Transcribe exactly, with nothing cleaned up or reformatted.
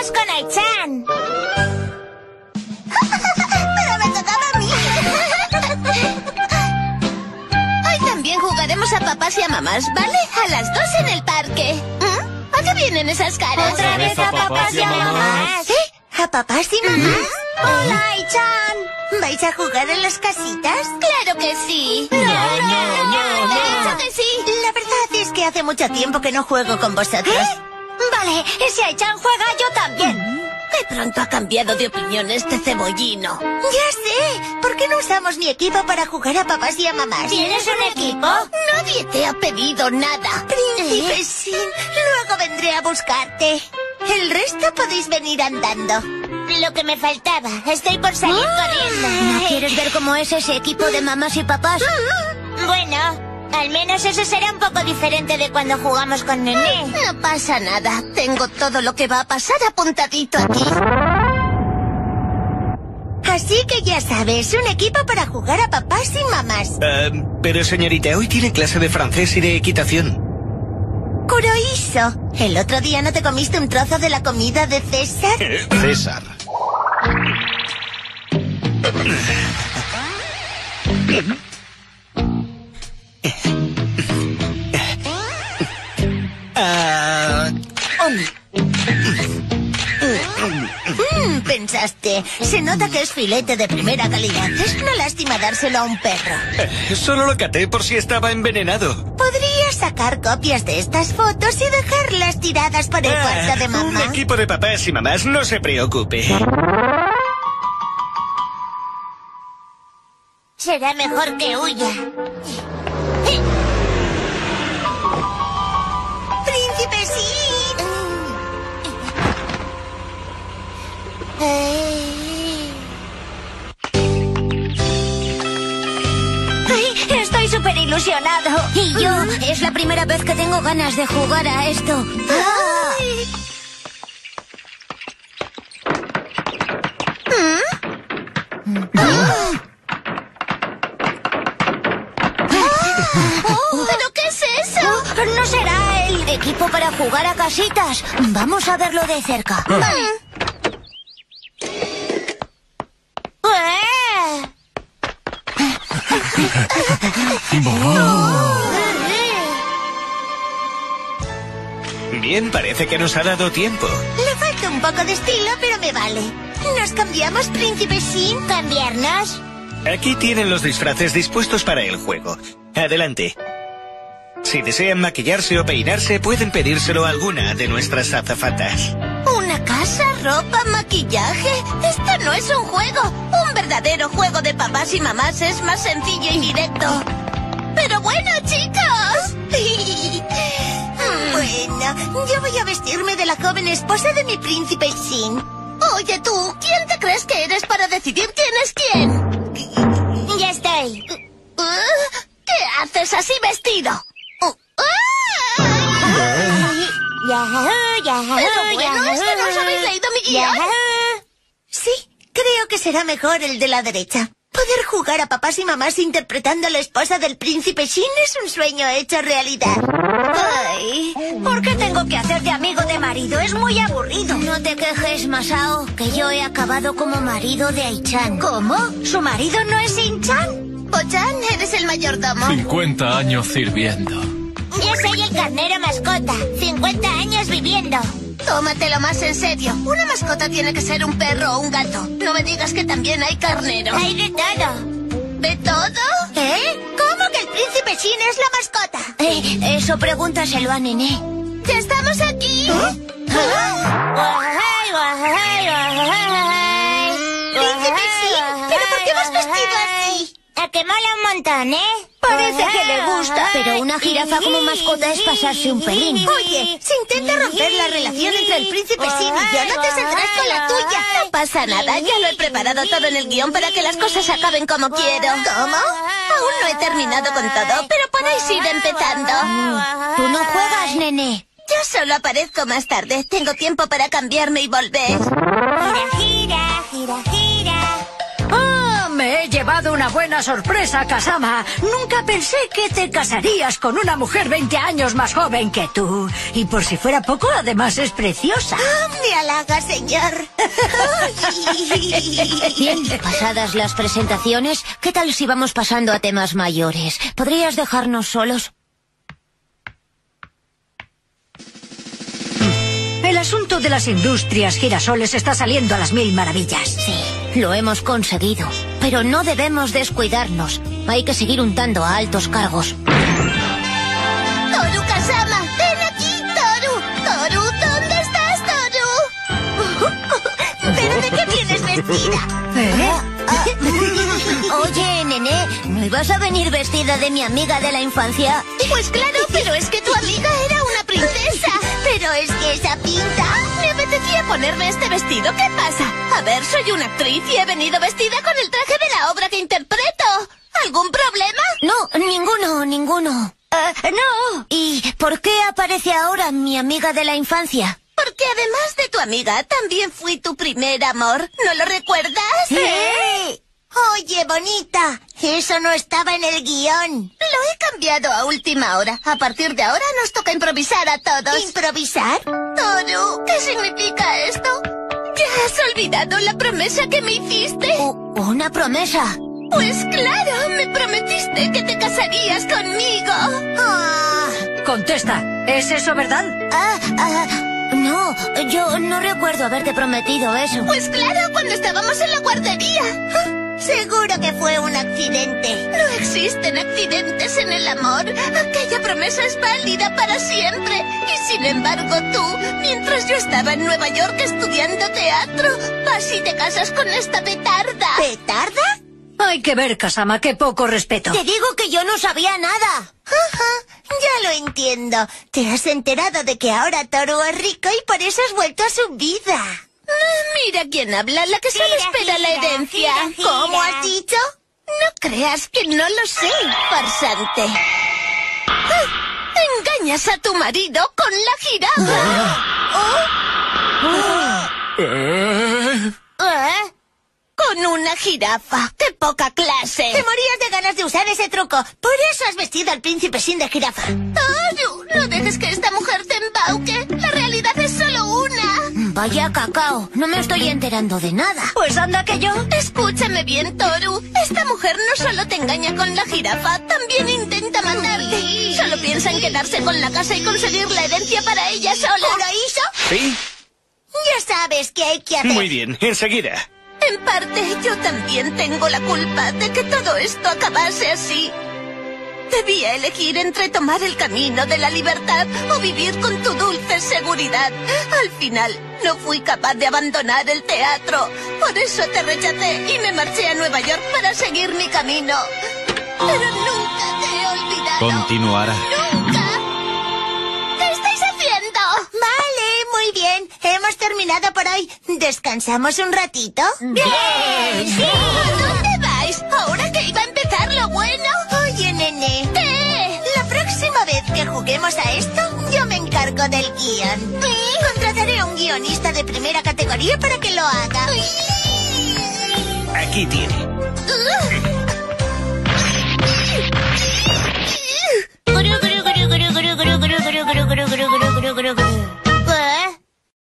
¡Vamos con Aichan! ¡Pero me tocaba a mí! Hoy también jugaremos a papás y a mamás, ¿vale? A las dos en el parque. ¿Mm? ¿A qué vienen esas caras? ¿Otra vez a papás y a mamás? ¿Eh? ¿A papás y mamás? ¿Mm? ¡Hola, Aichan! ¿Vais a jugar en las casitas? ¡Claro que sí! No, no, no, no. ¡He dicho que sí! La verdad es que hace mucho tiempo que no juego con vosotros. ¿Eh? Vale, si Aichan juega, yo también. Qué pronto ha cambiado de opinión este cebollino. Ya sé. ¿Por qué no usamos mi equipo para jugar a papás y a mamás? ¿Tienes un equipo? Nadie te ha pedido nada. Príncipe ¿Eh? Sin, luego vendré a buscarte. El resto podéis venir andando. Lo que me faltaba. Estoy por salir corriendo. ¿No quieres ver cómo es ese equipo de mamás y papás? Bueno, al menos eso será un poco diferente de cuando jugamos con Nené. No pasa nada. Tengo todo lo que va a pasar apuntadito aquí. Así que ya sabes, un equipo para jugar a papás y mamás. Uh, pero señorita, hoy tiene clase de francés y de equitación. Kuroiso, ¿el otro día no te comiste un trozo de la comida de César? César. Ah, Mm, pensaste, se nota que es filete de primera calidad. Es una lástima dárselo a un perro. eh, solo lo caté por si estaba envenenado. Podrías sacar copias de estas fotos y dejarlas tiradas por el Ah, cuarto de un mamá. equipo de papás y mamás, no se preocupe. Será mejor que huya. ¡Príncipe Sin! ¡Ay! Estoy súper ilusionado. Y yo, es la primera vez que tengo ganas de jugar a esto. Ay. ¿Pero qué es eso? No será el equipo para jugar a casitas. Vamos a verlo de cerca. Bien, parece que nos ha dado tiempo. Le falta un poco de estilo, pero me vale. ¿Nos cambiamos, Príncipe Sin? ¿Cambiarnos? Aquí tienen los disfraces dispuestos para el juego. Adelante. Si desean maquillarse o peinarse, pueden pedírselo a alguna de nuestras azafatas. ¿Una casa, ropa, maquillaje? Esto no es un juego. Un verdadero juego de papás y mamás es más sencillo y directo. Pero bueno, chicos. Bueno, yo voy a vestirme de la joven esposa de mi Príncipe Sin. Oye tú, ¿quién te crees que eres para decidir quién es quién? Ya estoy. Uh, ¿Qué haces así vestido? Uh, uh, Yahoo, yahoo, Pero bueno, yahoo, ¿es que no os habéis leído mi guión? yahoo. Sí, creo que será mejor el de la derecha. Poder jugar a papás y mamás interpretando a la esposa del Príncipe Sin es un sueño hecho realidad. Ay, ¿por qué tengo que hacer de amigo de marido? Es muy aburrido. No te quejes, Masao, que yo he acabado como marido de Aichan. ¿Cómo? ¿Su marido no es Sin-chan? Ochan, eres el mayordomo. cincuenta años sirviendo. Yo soy el carnero mascota. cincuenta años viviendo. Tómatelo más en serio. Una mascota tiene que ser un perro o un gato. No me digas que también hay carneros. Hay de todo. ¿De todo? ¿Eh? ¿Cómo que el Príncipe Sin es la mascota? Eh, eso pregúntaselo a Nené. ¡Ya estamos aquí! Guajay, guajay, guajay. Príncipe Sin, ¿pero por qué vas vestido así? A que mola un montón, ¿eh? Parece que le gusta. Pero una jirafa como mascota es pasarse un pelín. Oye, si intenta romper la relación entre el Príncipe Sin y yo, no te saldrás con la tuya. No pasa nada, ya lo he preparado todo en el guión para que las cosas acaben como quiero. ¿Cómo? Aún no he terminado con todo, pero podéis ir empezando. Tú no juegas, Nené. Yo solo aparezco más tarde. Tengo tiempo para cambiarme y volver. Gira, gira, gira, gira. ¡Ah! Me he llevado llevado una buena sorpresa, Kasama. Nunca pensé que te casarías con una mujer veinte años más joven que tú. Y por si fuera poco, además es preciosa. Ah, me halaga, señor. Bien, pasadas las presentaciones, ¿qué tal si vamos pasando a temas mayores? ¿Podrías dejarnos solos? El asunto de las industrias girasoles está saliendo a las mil maravillas. Sí, lo hemos conseguido. Pero no debemos descuidarnos. Hay que seguir untando a altos cargos. Toru Kasama, ven aquí, Toru. Toru, ¿dónde estás, Toru? ¿Pero de qué vienes vestida? ¿Eh? Oye, nené, ¿no ibas a venir vestida de mi amiga de la infancia? Pues claro, pero es que tu amiga era una princesa. Pero es que esa pinta... Me apetecía ponerme este vestido. ¿Qué pasa? A ver, soy una actriz y he venido vestida con el traje de la obra que interpreto. ¿Algún problema? No, ninguno, ninguno. Uh, no. ¿Y por qué aparece ahora mi amiga de la infancia? Porque además de tu amiga, también fui tu primer amor. ¿No lo recuerdas? ¡Eh! Oye, bonita, eso no estaba en el guión. Lo he cambiado a última hora. A partir de ahora nos toca improvisar a todos. ¿Improvisar? Toru, ¿qué significa esto? ¿Ya has olvidado la promesa que me hiciste? U- ¿Una promesa? Pues claro, me prometiste que te casarías conmigo. Ah, Contesta, ¿es eso verdad? Ah, ah, no, yo no recuerdo haberte prometido eso. Pues claro, cuando estábamos en la guardería. seguro que fue un accidente. No existen accidentes en el amor. Aquella promesa es válida para siempre. Y sin embargo tú, mientras yo estaba en Nueva York estudiando teatro, vas y te casas con esta petarda. ¿Petarda? Hay que ver, Kasama, qué poco respeto. Te digo que yo no sabía nada. Ajá, ya lo entiendo. Te has enterado de que ahora Toru es rico y por eso has vuelto a su vida. Ah, mira quién habla, la que solo Gira, espera la gira, herencia. gira, gira. ¿Cómo has dicho? No creas que no lo sé, farsante. Ah, engañas a tu marido con la jirafa. ¿Eh? ¿Eh? Con una jirafa. ¡Qué poca clase! Te morías de ganas de usar ese truco. Por eso has vestido al príncipe sin de jirafa. Toru, no dejes que esta mujer te embauque. La realidad es solo una. Vaya cacao, no me estoy enterando de nada. Pues anda que yo. Escúchame bien, Toru. Esta mujer no solo te engaña con la jirafa, también intenta matarte. Solo piensa en quedarse con la casa y conseguir la herencia para ella sola. ¿Lo hizo? ¿Sí? Ya sabes qué hay que hacer. Muy bien, enseguida. En parte, yo también tengo la culpa de que todo esto acabase así. Debía elegir entre tomar el camino de la libertad o vivir con tu dulce seguridad. Al final, no fui capaz de abandonar el teatro. Por eso te rechacé y me marché a Nueva York para seguir mi camino. Pero nunca te he olvidado. Continuará. ¡Nunca! ¿Qué estáis haciendo? Vale, muy bien. Hemos terminado por hoy. ¿Descansamos un ratito? ¡Bien! ¡Sí! ¿A dónde vais? ¿Ahora que iba a empezar lo bueno? Oye, nene. ¿Qué? La próxima vez que juguemos a esto, yo me encargo del guión. Contrataré a un guionista de primera categoría para que lo haga. Aquí tiene.